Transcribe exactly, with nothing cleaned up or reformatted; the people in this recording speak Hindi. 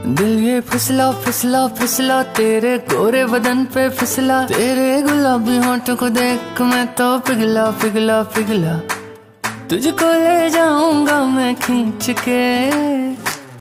दिल ये फिसला फिसला फिसला तेरे गोरे बदन पे फिसला, तेरे गुलाबी होंठों को देख मैं तो पिघला पिघला पिघला। तुझको ले जाऊंगा मैं खींच के